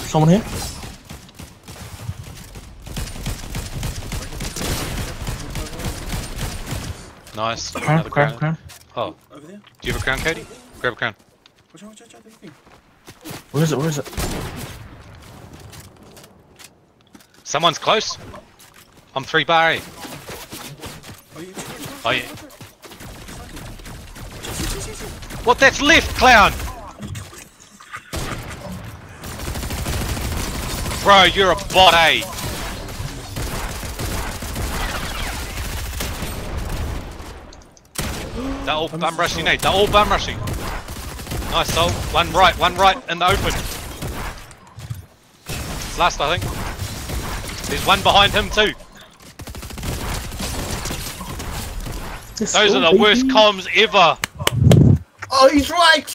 Someone here? Nice. Crown, Another crown, crown. crown. Oh. Over there. Do you have a crown, Cody? Grab a crown. Watch out, watch out, watch out. Where is it? Where is it? Someone's close. I'm 3 bar A. Oh, you. Oh yeah. What? That's left, clown! Bro, you're a bot A. They're all bum rushing, Nate. They're all bum rushing. Nice soul. One right in the open. Last, I think. There's one behind him too. Those are the worst comms ever. Oh, he's right!